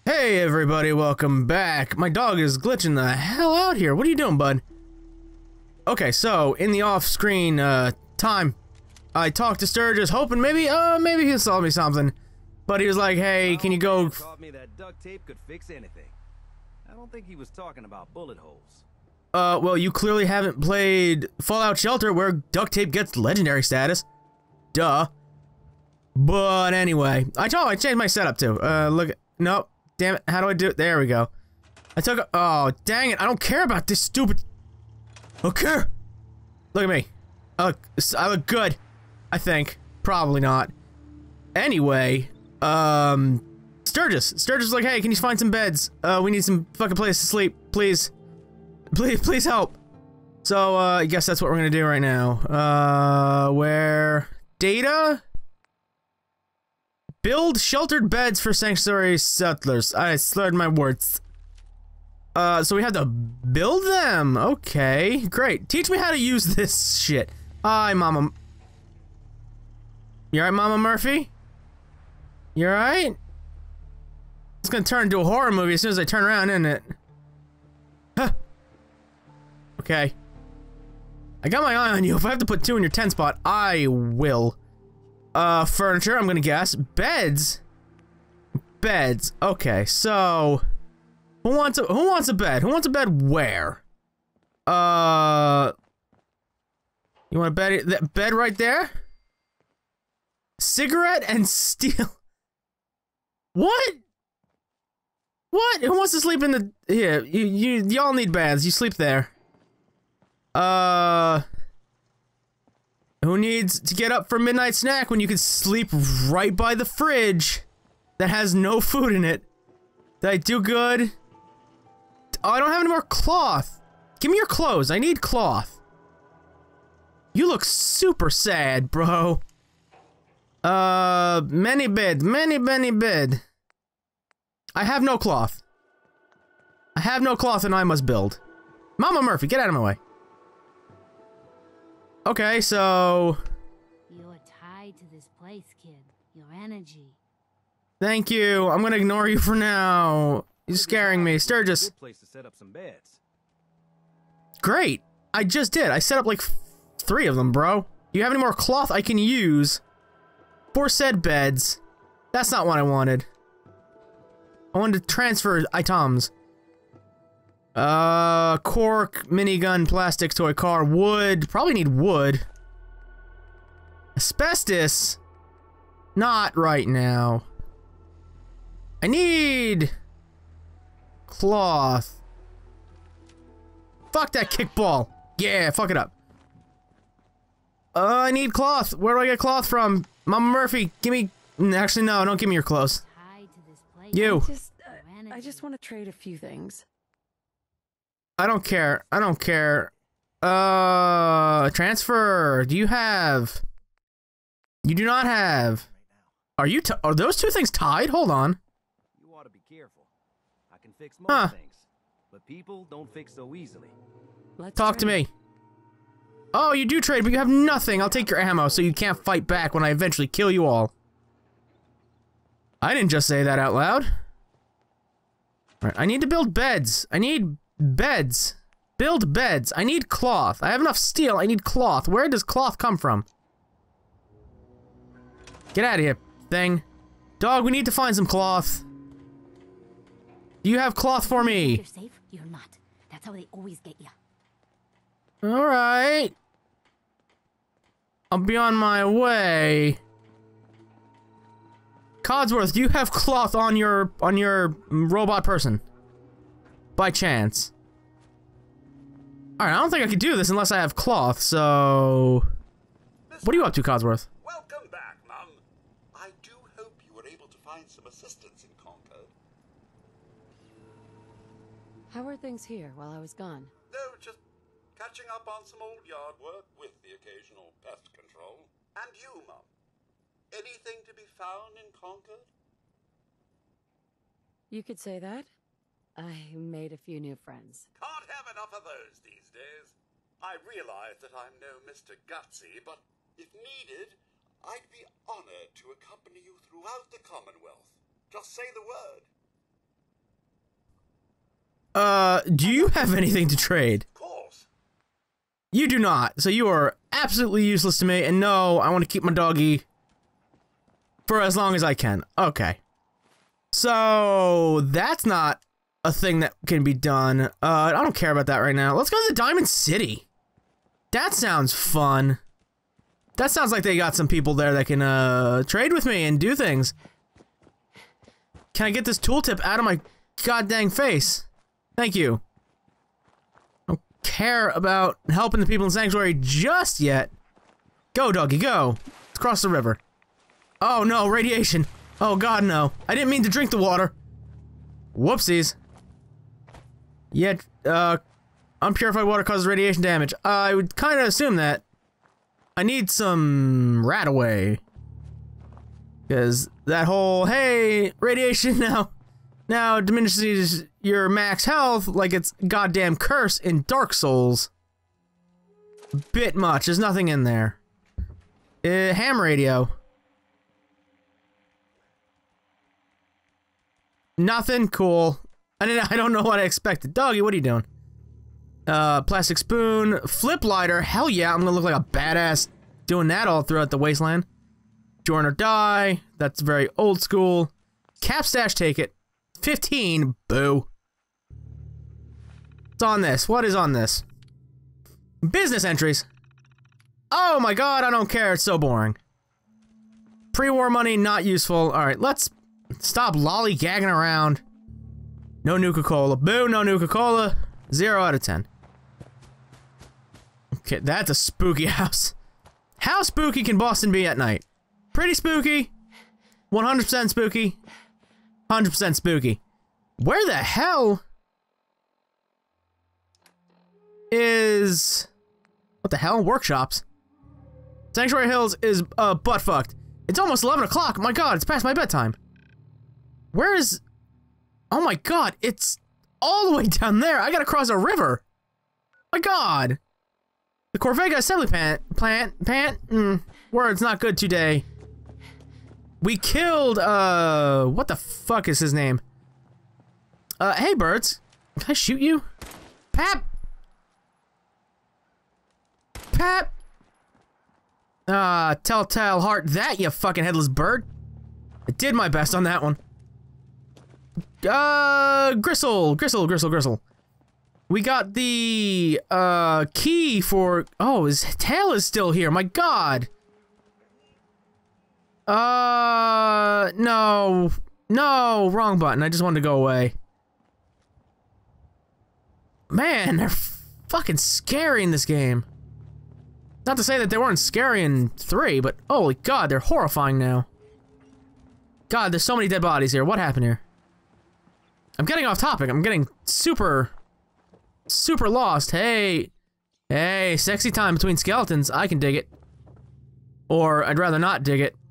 Hey everybody, welcome back. My dog is glitching the hell out here. What are you doing, bud? Okay, so in the off-screen time, I talked to Sturgis, hoping maybe he'll solve me something. But he was like, "Hey, can you go?" Taught me that duct tape could fix anything. I don't think he was talking about bullet holes. Well, you clearly haven't played Fallout Shelter, where duct tape gets legendary status. Duh. But anyway, I changed my setup too. Look, nope. Damn it, how do I do it? There we go. Oh, dang it, I don't care about this stupid... Okay. Look at me. I look good. I think. Probably not. Anyway, Sturgis is like, "Hey, can you find some beds? We need some fucking place to sleep, please. Please help." So, I guess that's what we're gonna do right now. Where... Data? Build sheltered beds for sanctuary settlers. I slurred my words. So we have to build them. Okay, great. Teach me how to use this shit. Hi, Mama. You alright, Mama Murphy? You alright? It's gonna turn into a horror movie as soon as I turn around, isn't it? Huh. Okay. I got my eye on you. If I have to put 2 in your 10 spot, I will. Furniture, I'm gonna guess. Beds? Beds. Okay, so... Who wants a bed? Who wants a bed where? You want a bed? That bed right there? Cigarette and steel. What? What? Who wants to sleep in the... Here, y'all need beds. You sleep there. Who needs to get up for midnight snack when you can sleep right by the fridge that has no food in it? Did I do good? Oh, I don't have any more cloth. Give me your clothes. I need cloth. You look super sad, bro. Many bed. I have no cloth. I have no cloth and I must build. Mama Murphy, get out of my way. Okay, so... You're tied to this place, kid. Your energy. Thank you. I'm gonna ignore you for now. You're scaring me. Sturgis. Good place to set up some beds. Great. I just did. I set up like 3 of them, bro. Do you have any more cloth I can use for said beds? That's not what I wanted. I wanted to transfer items. Cork, minigun, plastic, toy car, wood. Probably need wood. Asbestos. Not right now. I need... cloth. Fuck that kickball. Yeah, fuck it up. I need cloth. Where do I get cloth from? Mama Murphy, give me... Actually, no, don't give me your clothes. You. I just want to trade a few things. I don't care. I don't care. Transfer. Do you have... You do not have... Are you are those 2 things tied? Hold on. You ought to be careful. I can fix most things, but people don't fix so easily. Talk to me. Oh, you do trade, but you have nothing. I'll take your ammo so you can't fight back when I eventually kill you all. I didn't just say that out loud. Alright, I need to build beds. I need beds. Build beds. I need cloth. I have enough steel. I need cloth. Where does cloth come from? Get out of here, thing. Dog, we need to find some cloth. Do you have cloth for me? You're safe. You're not. That's how they always get you. Alright. I'll be on my way. Codsworth, do you have cloth on your robot person? By chance. Alright, I don't think I could do this unless I have cloth, so... What are you up to, Codsworth? Welcome back, Mum. I do hope you were able to find some assistance in Concord. How are things here while I was gone? No, just catching up on some old yard work with the occasional pest control. And you, Mum. Anything to be found in Concord? You could say that. I made a few new friends. Can't have enough of those these days. I realize that I'm no Mr. Gutsy, but if needed, I'd be honored to accompany you throughout the Commonwealth. Just say the word. Do you have anything to trade? Of course. You do not, so you are absolutely useless to me, and no, I want to keep my doggy for as long as I can. Okay. So, that's not a thing that can be done. I don't care about that right now. Let's go to the Diamond City. That sounds fun. That sounds like they got some people there that can, trade with me and do things. Can I get this tooltip out of my goddamn face? Thank you. I don't care about helping the people in Sanctuary just yet. Go, doggy, go. Let's cross the river. Oh no, radiation. Oh god, no. I didn't mean to drink the water. Whoopsies. Yeah, unpurified water causes radiation damage. I would kind of assume that. I need some Radaway. Because that whole, hey, radiation now diminishes your max health like it's a goddamn curse in Dark Souls. Bit much, there's nothing in there. Ham radio. Nothing, cool. I don't know what I expected. Doggy, what are you doing? Plastic spoon, flip lighter, hell yeah, I'm gonna look like a badass doing that all throughout the wasteland. Join or die, that's very old school. Cap stash, take it. 15, boo. What's on this? What is on this? Business entries. Oh my god, I don't care, it's so boring. Pre-war money, not useful. Alright, let's stop lollygagging around. No Nuka-Cola. Boo, no Nuka-Cola. 0 out of 10. Okay, that's a spooky house. How spooky can Boston be at night? Pretty spooky. 100% spooky. 100% spooky. Where the hell is... What the hell? Workshops. Sanctuary Hills is, butt-fucked. It's almost 11 o'clock. My god, it's past my bedtime. Where is... Oh my god, it's all the way down there. I gotta cross a river. My god. The Corvega assembly plant, words not good today. We killed, what the fuck is his name? Hey birds. Can I shoot you? Pap! Pap! Telltale heart that, you fucking headless bird. I did my best on that one. Gristle. We got the, key for... Oh, his tail is still here, my god! No. No, wrong button, I just wanted to go away. Man, they're fucking scary in this game. Not to say that they weren't scary in 3, but holy god, they're horrifying now. God, there's so many dead bodies here, what happened here? I'm getting off topic, I'm getting super lost. Hey, sexy time between skeletons, I can dig it. Or, I'd rather not dig it.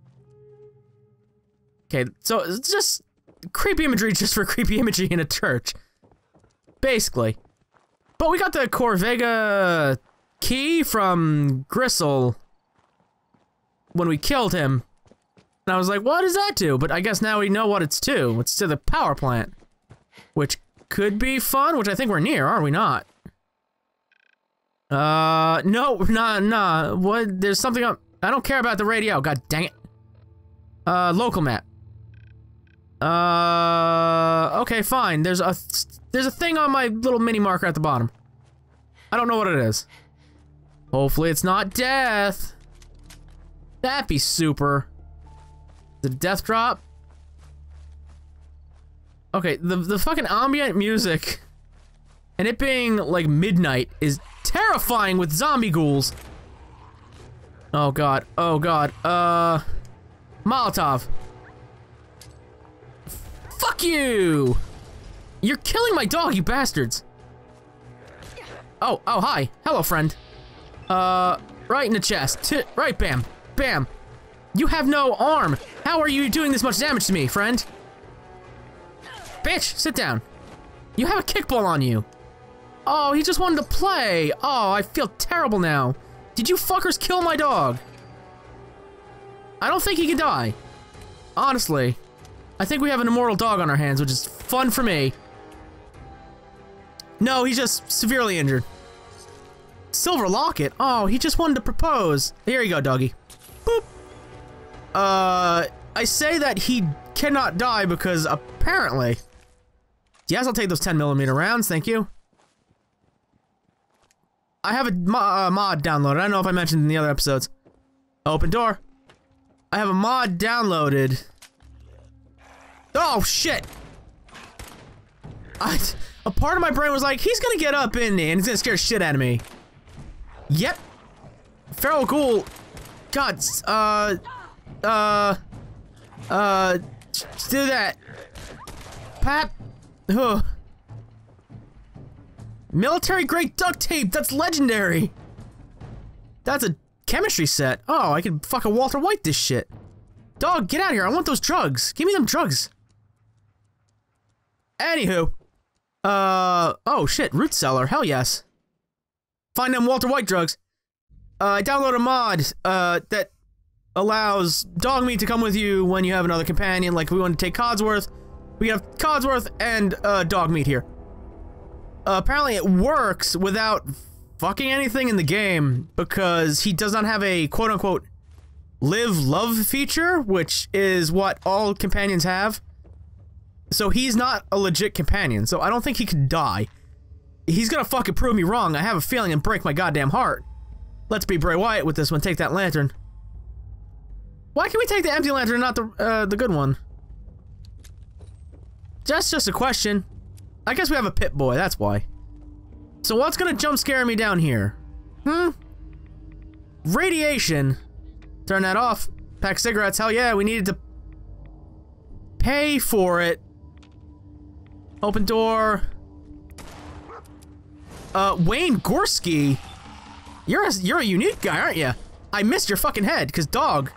Okay, so, it's just creepy imagery just for creepy imagery in a church. Basically. But we got the Corvega key from Gristle when we killed him. And I was like, what does that do? But I guess now we know what it's to. It's to the power plant. Which could be fun, which I think we're near, are we not? No, nah. What? There's something up. I don't care about the radio, god dang it. Local map. Okay, fine. There's a thing on my little mini marker at the bottom. I don't know what it is. Hopefully it's not death. That'd be super. The death drop? Okay, the fucking ambient music and it being like midnight is terrifying with zombie ghouls. Oh god, Molotov. Fuck you! You're killing my dog, you bastards! Oh, hi. Hello, friend. Right in the chest. Right, bam. Bam. You have no arm. How are you doing this much damage to me, friend? Bitch, sit down. You have a kickball on you. Oh, he just wanted to play. Oh, I feel terrible now. Did you fuckers kill my dog? I don't think he can die. Honestly. I think we have an immortal dog on our hands, which is fun for me. No, he's just severely injured. Silver locket? Oh, he just wanted to propose. Here you go, doggy. Boop. I say that he cannot die because apparently... Yes, I'll take those 10mm rounds, thank you. I have a mod downloaded. I don't know if I mentioned in the other episodes. Open door. I have a mod downloaded. Oh, shit! A part of my brain was like, he's gonna get up in me and he's gonna scare shit out of me. Yep. Feral Ghoul. God, do that. Pap. Ugh. Military grade duct tape, that's legendary. That's a chemistry set. Oh, I can fucking Walter White this shit. Dog, get out of here, I want those drugs. Give me them drugs. Anywho. Oh shit, root cellar, hell yes. Find them Walter White drugs. I download a mod, that allows dog meat to come with you when you have another companion. Like, if we want to take Codsworth, we have Codsworth and, dog meat here. Apparently it works without fucking anything in the game, because he does not have a quote-unquote live love feature, which is what all companions have. So he's not a legit companion, so I don't think he could die. He's gonna fucking prove me wrong, I have a feeling, and break my goddamn heart. Let's be Bray Wyatt with this one, take that lantern. Why can we take the empty lantern, not the good one? That's just a question. I guess we have a Pip-Boy, that's why. So what's gonna jump scare me down here? Radiation. Turn that off. Pack of cigarettes, hell yeah, we needed to pay for it. Open door. Wayne Gorski. You're a unique guy, aren't you? I missed your fucking head, cause dog.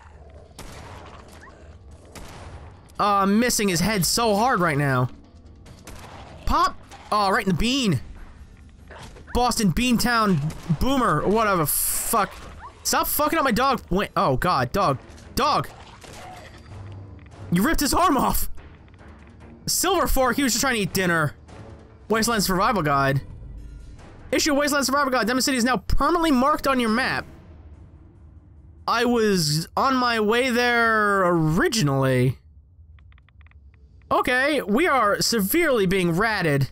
I'm missing his head so hard right now. Pop! Oh, right in the bean. Boston Beantown Boomer, or whatever, fuck. Stop fucking up my dog. Wait, oh god, dog. Dog! You ripped his arm off! Silver Fork, he was just trying to eat dinner. Wasteland Survival Guide. Issue Wasteland Survival Guide. Demon City is now permanently marked on your map. I was on my way there originally. Okay, we are severely being ratted.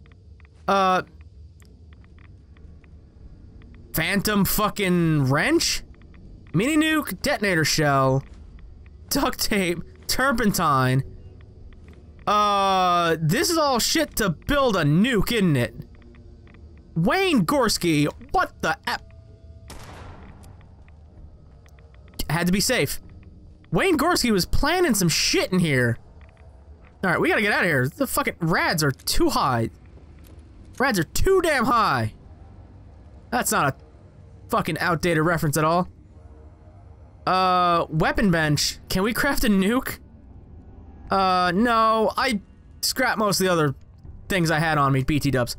Phantom fucking wrench? Mini nuke, detonator shell, duct tape, turpentine. This is all shit to build a nuke, isn't it? Wayne Gorski, what the app? Had to be safe. Wayne Gorski was planning some shit in here. Alright, we gotta get out of here. The fucking rads are too high. Rads are too damn high. That's not a fucking outdated reference at all. Weapon bench. Can we craft a nuke? No. I scrapped most of the other things I had on me, BT dubs.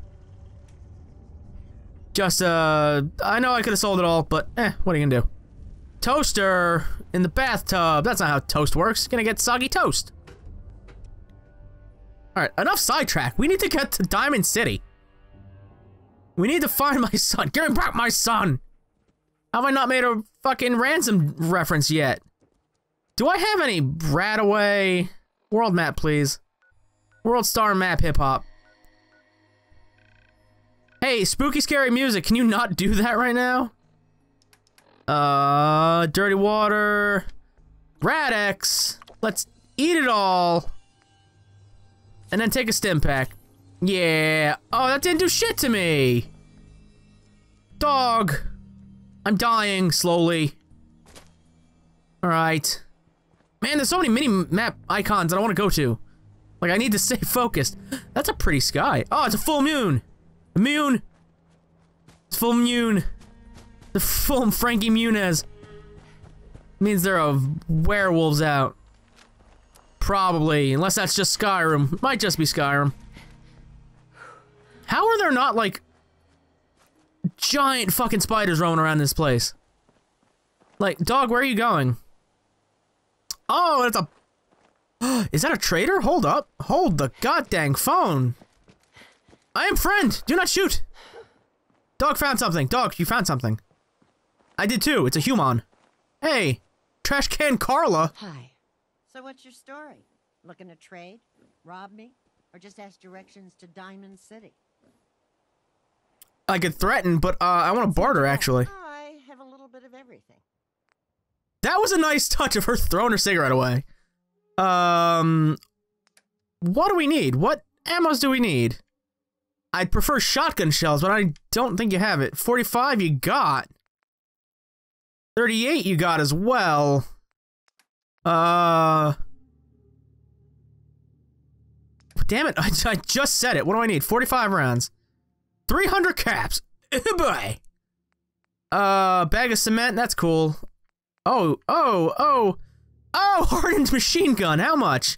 Just, I know I could have sold it all, but, what are you gonna do? Toaster in the bathtub. That's not how toast works. Gonna get soggy toast. Alright, enough sidetrack. We need to get to Diamond City. We need to find my son. Give me back my son! Have I not made a fucking ransom reference yet? Do I have any Radaway? World map, please. World star map hip-hop. Hey, spooky scary music, can you not do that right now? Dirty water. Radex. Let's eat it all. And then take a stim pack. Yeah. Oh, that didn't do shit to me. Dog. I'm dying slowly. Alright. Man, there's so many mini-map icons that I want to go to. Like, I need to stay focused. That's a pretty sky. Oh, it's a full moon. Moon. It's full moon. The full Frankie Muniz. Means there are werewolves out. Probably, unless that's just Skyrim. Might just be Skyrim. How are there not, like, giant fucking spiders roaming around this place? Like, dog, where are you going? Oh, it's a... Is that a trader? Hold up. Hold the goddamn phone. I am friend! Do not shoot! Dog found something. Dog, you found something. I did too. It's a human. Hey, trash can Carla. Hi. So what's your story? Looking to trade? Rob me? Or just ask directions to Diamond City? I could threaten, but I want to barter, actually. I have a little bit of everything. That was a nice touch of her throwing her cigarette away. What do we need? What ammos do we need? I'd prefer shotgun shells, but I don't think you have it. 45 you got. 38 you got as well. Damn it, I just said it. What do I need? 45 rounds. 300 caps. Boy. Bag of cement, that's cool. Oh, hardened machine gun, how much?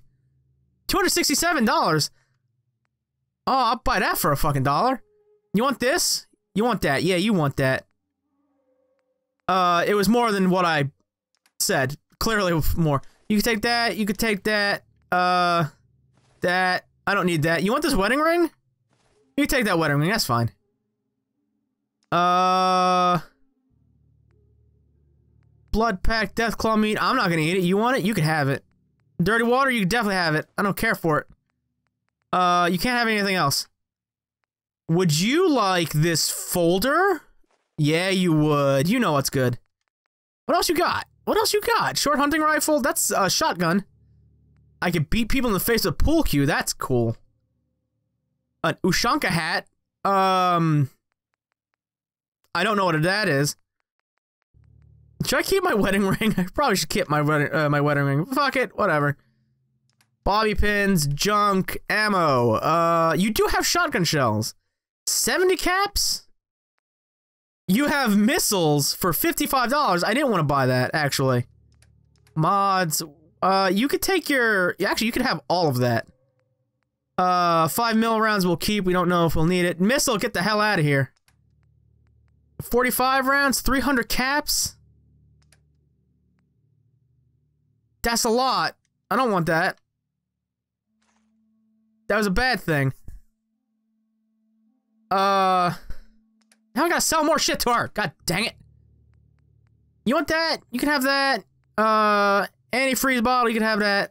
$267. Oh, I'll buy that for a fucking dollar. You want this? You want that? Yeah, you want that. It was more than what I said. Clearly more. You could take that, you could take that, that. I don't need that. You want this wedding ring? You can take that wedding ring, that's fine. Blood pack, death claw meat. I'm not gonna eat it. You want it? You can have it. Dirty water, you can definitely have it. I don't care for it. You can't have anything else. Would you like this folder? Yeah, you would. You know what's good. What else you got? What else you got? Short hunting rifle? That's a shotgun. I could beat people in the face with a pool cue. That's cool. An Ushanka hat. I don't know what that is. Should I keep my wedding ring? I probably should keep my wedding ring. Fuck it, whatever. Bobby pins, junk, ammo. You do have shotgun shells. 70 caps? You have missiles for $55. I didn't want to buy that, actually. Mods. You could take your... Actually, you could have all of that. 5 mil rounds we'll keep. We don't know if we'll need it. Missile, get the hell out of here. 45 rounds, 300 caps? That's a lot. I don't want that. That was a bad thing. Now I gotta sell more shit to her. God dang it. You want that? You can have that. Antifreeze bottle, you can have that.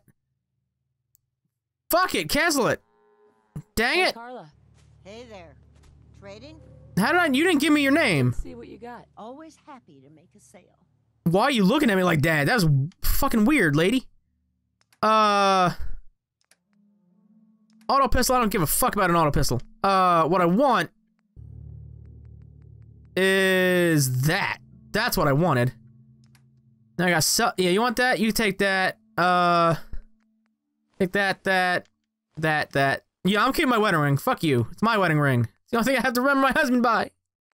Fuck it, cancel it. Dang it. Carla. Hey there. Trading? How did you didn't give me your name. See what you got. Always happy to make a sale. Why are you looking at me like that? That was fucking weird, lady. Auto pistol, I don't give a fuck about an auto pistol. What I want is that. That's what I wanted. Now I got yeah, you want that? You take that. Take that. Yeah, I'm keeping my wedding ring. Fuck you. It's my wedding ring. It's the only thing I have to remember my husband by.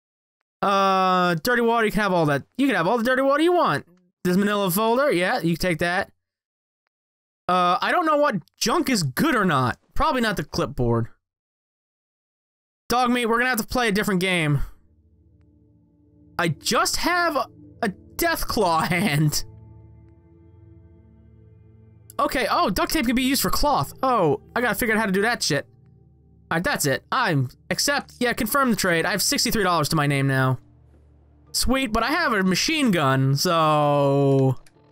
Dirty water, you can have all that. You can have all the dirty water you want. This manila folder, yeah, you can take that. I don't know what junk is good or not. Probably not the clipboard. Dog meat, we're gonna have to play a different game. I just have a Deathclaw hand. Okay, oh, duct tape can be used for cloth. Oh, I gotta figure out how to do that shit. Alright, that's it. Yeah, confirm the trade. I have $63 to my name now. Sweet, but I have a machine gun, so...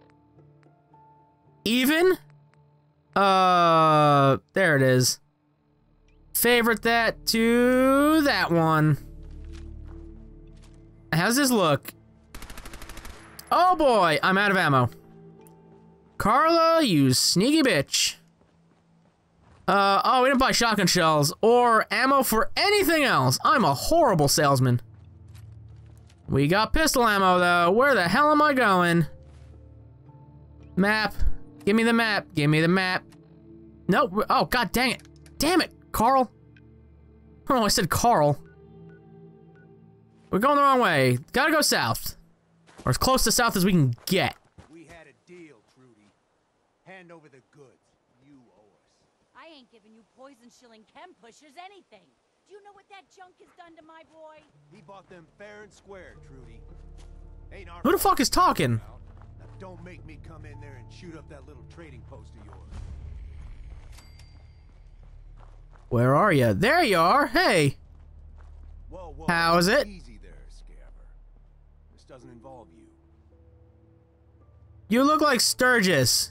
Even? There it is. Favorite that to that one. How's this look? Oh boy, I'm out of ammo. Carla, you sneaky bitch. Oh, we didn't buy shotgun shells or ammo for anything else. I'm a horrible salesman. We got pistol ammo though. Where the hell am I going? Map. Give me the map. Give me the map. Nope. Oh, god dang it. Damn it, Carl. Oh, I said Carl. We're going the wrong way. Gotta go south. Or as close to south as we can get. We had a deal, Trudy. Hand over the goods. You owe us. I ain't giving you poison shilling chem pushers anything. Do you know what that junk has done to my boy? He bought them fair and square, Trudy. Ain't our Who the fuck is talking? Now don't make me come in there and shoot up that little trading post of yours. Where are you? There you are. Hey. Whoa, whoa. How is it? Easy there, Scaver. This doesn't involve you. You look like Sturgis.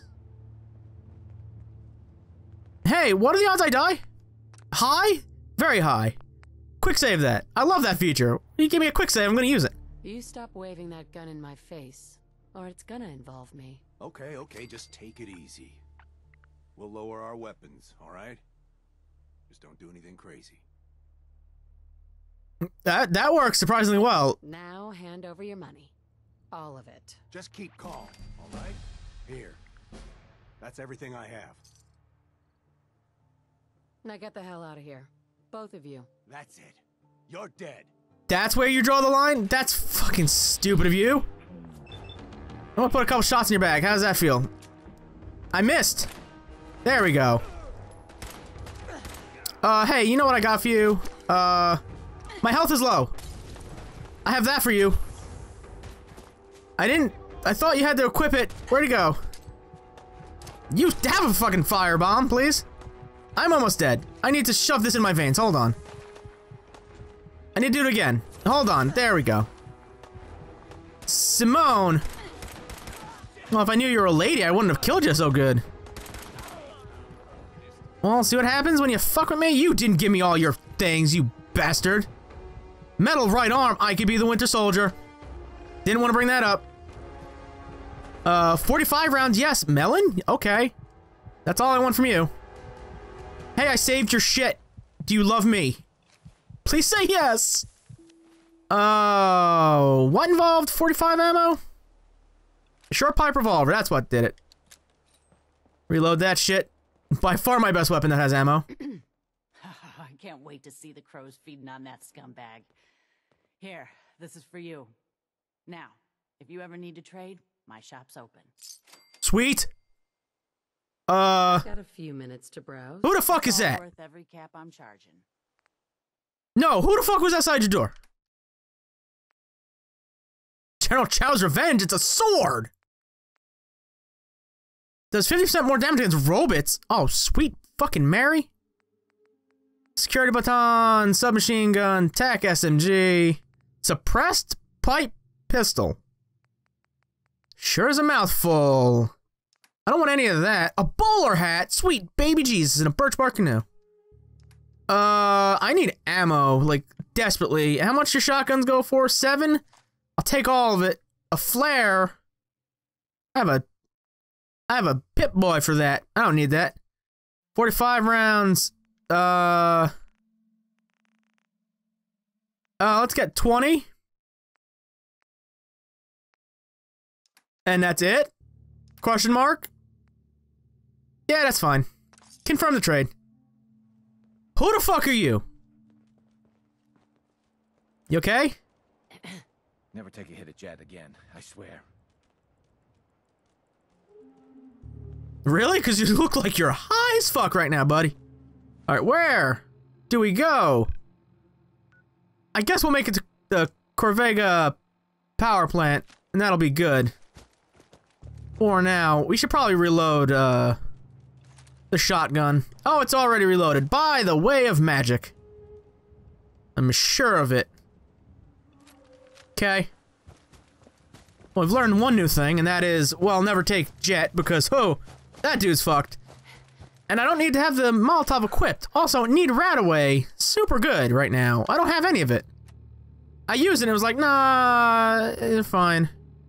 Hey, what are the odds I die? High? Very high. Quick save that. I love that feature. You give me a quick save, I'm gonna use it. You stop waving that gun in my face, or it's gonna involve me. Okay, okay, just take it easy. We'll lower our weapons, alright? Just don't do anything crazy. That works surprisingly well. Now hand over your money. All of it. Just keep calm, alright? Here. That's everything I have. Now get the hell out of here. Both of you. That's it. You're dead. That's where you draw the line? That's fucking stupid of you. I'm gonna put a couple shots in your bag. How does that feel? I missed. There we go. Hey, you know what I got for you? My health is low. I have that for you. I thought you had to equip it. Where'd it go? You have a fucking firebomb, please. I'm almost dead. I need to shove this in my veins. Hold on. I need to do it again. Hold on. There we go. Simone. Well, if I knew you were a lady, I wouldn't have killed you so good. Well, see what happens when you fuck with me? You didn't give me all your things, you bastard. Metal right arm. I could be the Winter Soldier. Didn't want to bring that up. 45 rounds. Yes. Melon? Okay. That's all I want from you. Hey, I saved your shit. Do you love me? Please say yes. Oh, what involved 45 ammo? Short pipe revolver, that's what did it. Reload that shit. By far my best weapon that has ammo. I can't wait to see the crows feeding on that scumbag. Here, this is for you. Now, if you ever need to trade, my shop's open. Sweet. Got a few minutes to browse. Who the fuck is that? Worth every cap I'm charging. No, who the fuck was outside your door? General Chow's Revenge, it's a sword! Does 50% more damage against robots. Oh, sweet fucking Mary. Security baton, submachine gun, TAC SMG, suppressed pipe pistol. Sure is a mouthful. I don't want any of that. A bowler hat, sweet baby Jesus, in a birch bark canoe. I need ammo, like, desperately. How much do shotguns go for? 7? I'll take all of it. A flare. I have a Pip-Boy for that. I don't need that. 45 rounds. Let's get 20. And that's it? Question mark? Yeah, that's fine. Confirm the trade. Who the fuck are you? You okay? Never take a hit at Jed again, I swear. Really? Because you look like you're high as fuck right now, buddy. Alright, where do we go? I guess we'll make it to the Corvega power plant, and that'll be good. For now, we should probably reload, the shotgun. Oh, it's already reloaded. By the way of magic. I'm sure of it. Okay. Well, we've learned one new thing, and that is, well, never take Jet, because, oh, that dude's fucked. And I don't need to have the Molotov equipped. Also, need Radaway. Super good right now. I don't have any of it. I used it and it was like, nah, it's fine.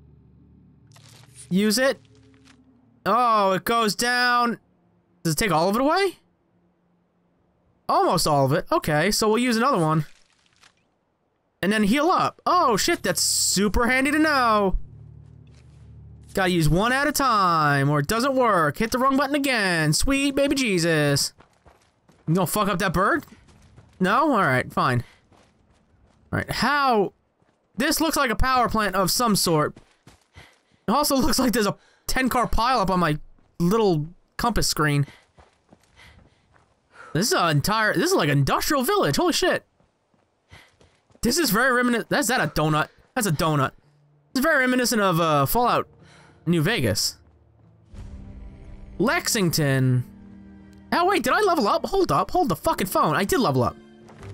Use it. Oh, it goes down. Does it take all of it away? Almost all of it. Okay, so we'll use another one. And then heal up. Oh, shit, that's super handy to know. Gotta use one at a time, or it doesn't work. Hit the wrong button again. Sweet baby Jesus. You gonna fuck up that bird? No? Alright, fine. Alright, how... This looks like a power plant of some sort. It also looks like there's a 10-car pileup on my little compass screen. This is like an industrial village. Holy shit. This is very reminiscent. That's that a donut? That's a donut. It's very reminiscent of Fallout New Vegas. Lexington. Oh, wait, did I level up? Hold up, hold the fucking phone. I did level up.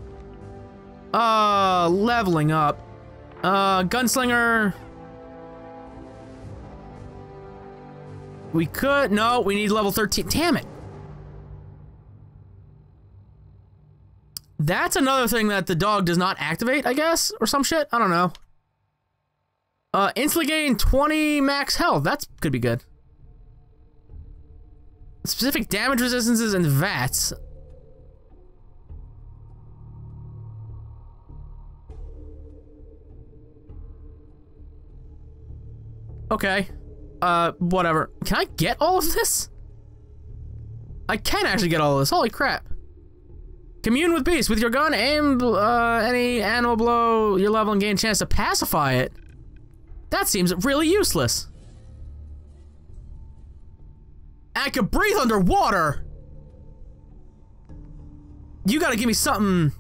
Leveling up. Gunslinger. We could, no, we need level 13. Damn it. That's another thing that the dog does not activate, I guess, or some shit. I don't know. Instantly gain 20 max health. That could be good. Specific damage resistances and VATS. Okay. Whatever. Can I get all of this? I can actually get all of this. Holy crap. Commune with beast. With your gun, aim any animal below your level and gain a chance to pacify it. That seems really useless. I could breathe underwater. You gotta give me something.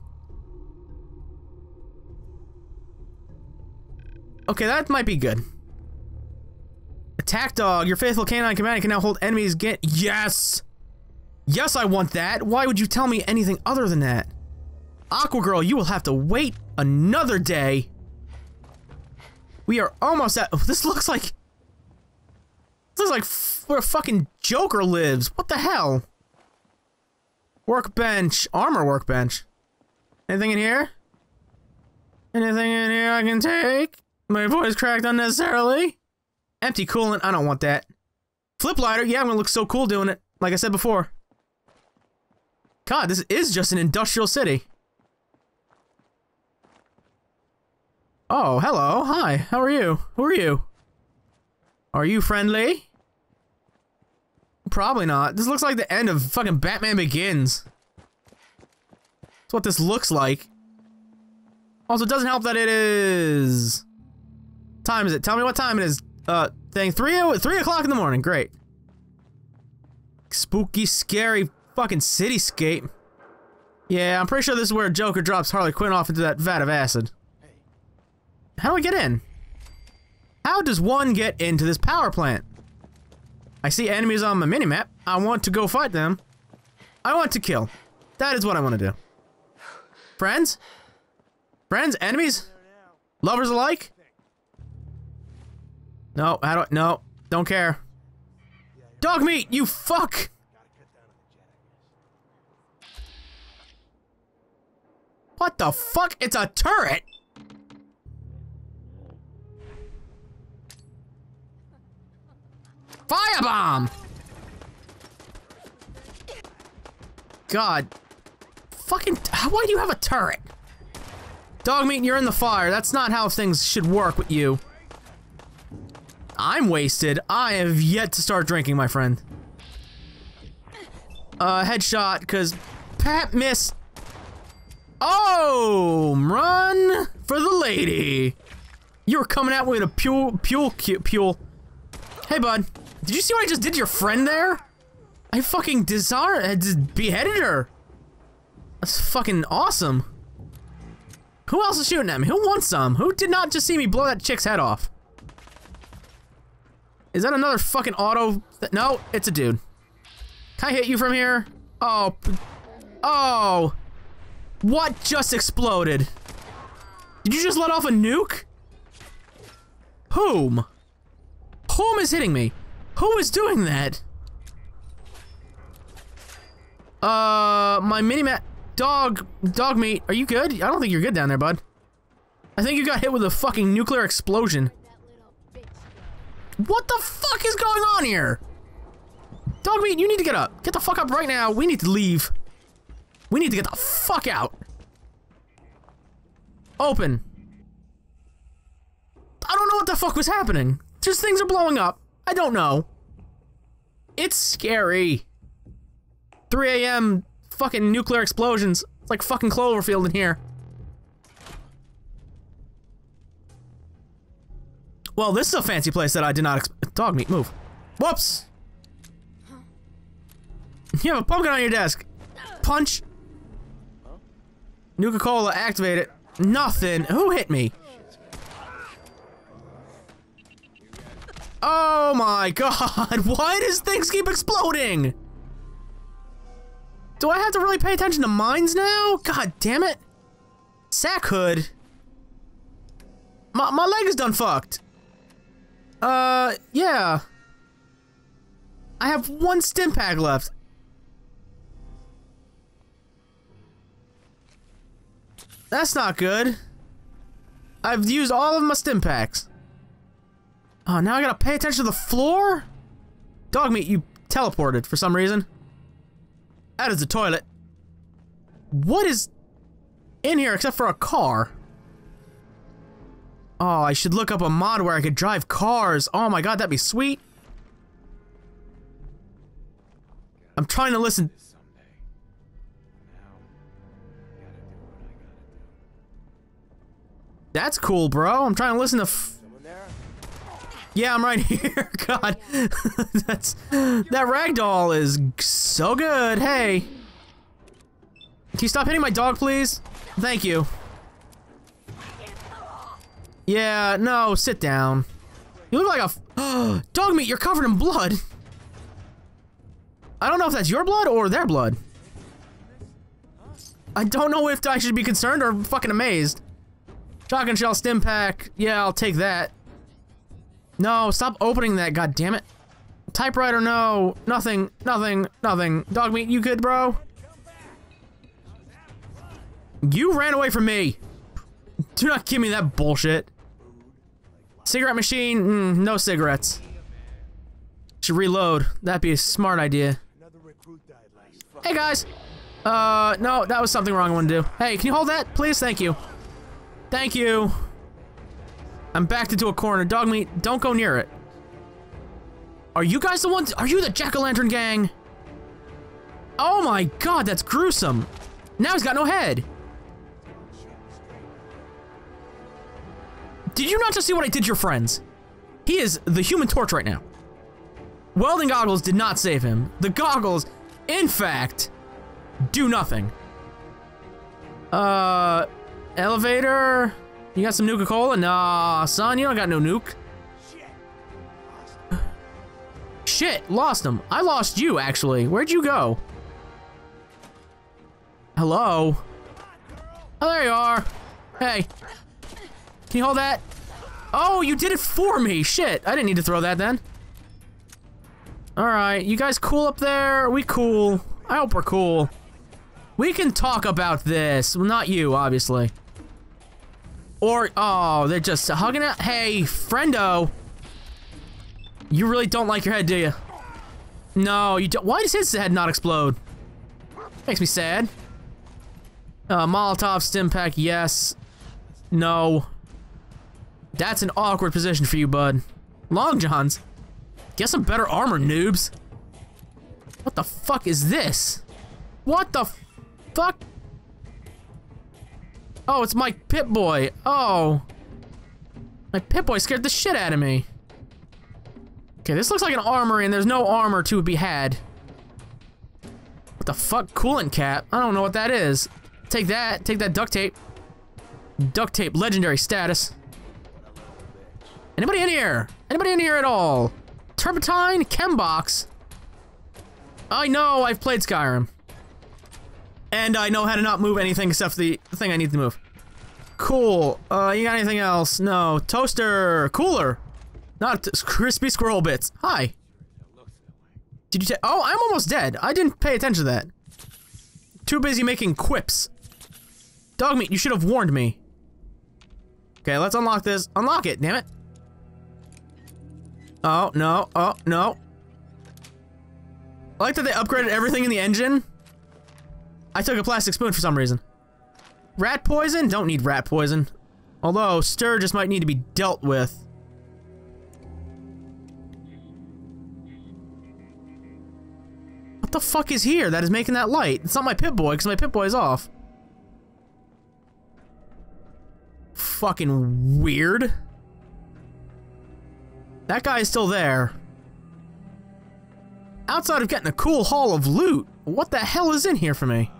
Okay, that might be good. Attack dog. Your faithful canine companion can now hold enemies. Yes! Yes, I want that. Why would you tell me anything other than that? Aqua Girl, you will have to wait another day. We are almost at. This looks like. This looks like where fucking Joker lives. What the hell? Workbench. Armor workbench. Anything in here? Anything in here I can take? My voice cracked unnecessarily. Empty coolant. I don't want that. Flip lighter. Yeah, I'm gonna look so cool doing it. Like I said before. God, this is just an industrial city. Oh, hello. Hi. How are you? Who are you? Are you friendly? Probably not. This looks like the end of fucking Batman Begins. That's what this looks like. Also, it doesn't help that it is... Time is it? Tell me what time it is. Thing 3 o'clock in the morning. Great. Spooky, scary fucking cityscape. Yeah, I'm pretty sure this is where Joker drops Harley Quinn off into that vat of acid. How do I get in? How does one get into this power plant? I see enemies on my minimap. I want to go fight them. I want to kill. That is what I want to do. Friends? Friends? Enemies? Lovers alike? No, no, don't care. Dog meat, you fuck! What the fuck? It's a turret! Firebomb! God. Fucking, why do you have a turret? Dog meat, you're in the fire. That's not how things should work with you. I'm wasted. I have yet to start drinking, my friend. Headshot, because Pat miss. Oh, run for the lady. You were coming at me with a pule. Hey, bud. Did you see what I just did to your friend there? I fucking beheaded her. That's fucking awesome. Who else is shooting at me? Who wants some? Who did not just see me blow that chick's head off? Is that another fucking auto? No, it's a dude. Can I hit you from here? Oh. Oh. What just exploded? Did you just let off a nuke? Whom? Whom is hitting me? Who is doing that? My mini-mat. Dog meat. Are you good? I don't think you're good down there, bud. I think you got hit with a fucking nuclear explosion. What the fuck is going on here? Dog meat, you need to get up. Get the fuck up right now. We need to leave. We need to get the fuck out. Open. I don't know what the fuck was happening. Just things are blowing up. I don't know. It's scary. 3 a.m. fucking nuclear explosions. It's like fucking Cloverfield in here. Well, this is a fancy place that I did not expect. Dog meat, move. Whoops! You have a pumpkin on your desk. Punch. Nuka-Cola, activate it. Nothing. Who hit me? Oh my god, why does things keep exploding? Do I have to really pay attention to mines now? God damn it. Sack hood. My leg is done fucked. Yeah. I have one stim pack left. That's not good. I've used all of my stim packs. Oh, now I gotta pay attention to the floor? Dog meat, you teleported for some reason. That is the toilet. What is in here except for a car? Oh, I should look up a mod where I could drive cars. Oh my god, that'd be sweet. I'm trying to listen. That's cool, bro. I'm trying to listen to yeah, I'm right here. God. That ragdoll is so good. Hey. Can you stop hitting my dog, please? Thank you. Yeah, no, sit down. You look like a dog meat, you're covered in blood. I don't know if that's your blood or their blood. I don't know if I should be concerned or fucking amazed. Shotgun shell stim pack. Yeah, I'll take that. No, stop opening that, god damn it. Typewriter, no. Nothing, nothing, nothing. Dog meat, you good, bro? You ran away from me. Do not give me that bullshit. Cigarette machine, no cigarettes. Should reload. That'd be a smart idea. Hey guys. No, that was something wrong I wanted to do. Hey, can you hold that, please? Thank you. Thank you. I'm backed into a corner. Dog meat, don't go near it. Are you guys the ones? Are you the jack-o'-lantern gang? Oh my god, that's gruesome. Now he's got no head. Did you not just see what I did to your friends? He is the Human Torch right now. Welding goggles did not save him. The goggles, in fact, do nothing. Elevator? You got some Nuka-Cola? Nah, son, you don't got no nuke. Shit, lost him. I lost you, actually. Where'd you go? Hello? Oh, there you are. Hey. Can you hold that? Oh, you did it for me. Shit, I didn't need to throw that then. Alright, you guys cool up there? We cool. I hope we're cool. We can talk about this. Well, not you, obviously. Or, oh, they're just hugging it. Hey, friendo. You really don't like your head, do you? No, you don't. Why does his head not explode? Makes me sad. Molotov stim pack, yes. No. That's an awkward position for you, bud. Long Johns. Get some better armor, noobs. What the fuck is this? What the fuck? Oh, it's my Pip-Boy. Oh. My Pip-Boy scared the shit out of me. Okay, this looks like an armory and there's no armor to be had. What the fuck? Coolant cap? I don't know what that is. Take that duct tape. Duct tape, legendary status. Anybody in here? Anybody in here at all? Turpentine, Chembox. I know, I've played Skyrim. And I know how to not move anything except the thing I need to move. Cool. You got anything else? No. Toaster. Cooler. Not crispy squirrel bits. Hi. Did you take? Oh, I'm almost dead. I didn't pay attention to that. Too busy making quips. Dog meat, you should have warned me. Okay, let's unlock this. Unlock it, damn it. Oh, no. Oh, no. I like that they upgraded everything in the engine. I took a plastic spoon for some reason. Rat poison? Don't need rat poison. Although, Sturgis might need to be dealt with. What the fuck is here that is making that light? It's not my Pip-Boy, because my Pip-Boy is off. Fucking weird. That guy is still there. Outside of getting a cool haul of loot, what the hell is in here for me?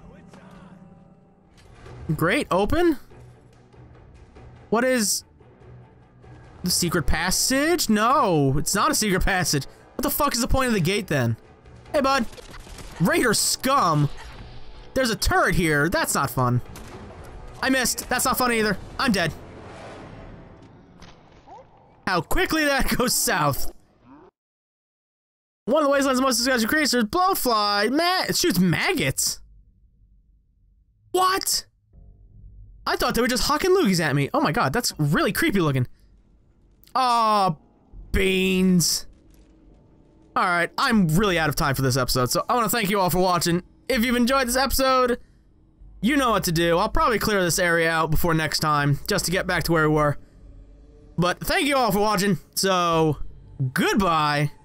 Great, open. What is... the secret passage? No, it's not a secret passage. What the fuck is the point of the gate then? Hey, bud. Raider scum. There's a turret here. That's not fun. I missed. That's not fun either. I'm dead. How quickly that goes south. One of the wasteland's most disgusting creatures, blowfly. It shoots maggots. What? I thought they were just hawking loogies at me. Oh my god, that's really creepy looking. Aw, beans. Alright, I'm really out of time for this episode, so I want to thank you all for watching. If you've enjoyed this episode, you know what to do. I'll probably clear this area out before next time, just to get back to where we were. But thank you all for watching, so goodbye.